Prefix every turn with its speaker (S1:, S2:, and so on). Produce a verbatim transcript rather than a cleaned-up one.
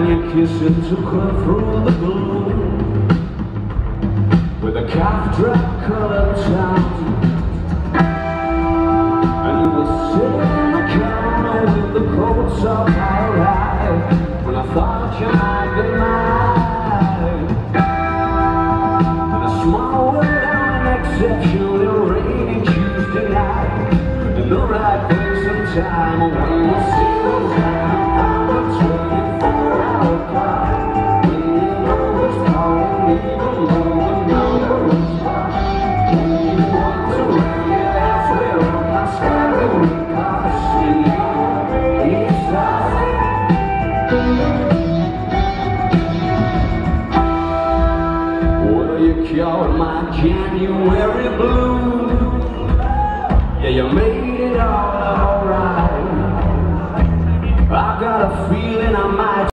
S1: and your kisses took her through the gloom with a calf drop colored town. And you were sitting in the corner with the coats up high high when I thought you might be mine. And a small world on an exceptionally rainy Tuesday night in the right place and time when you see those down on the twenty-four hour clock, when you know it's calling even though the number is locked. When you want to run your house where on my skyway car see east side. Well, you caught my January blue. Yeah, you made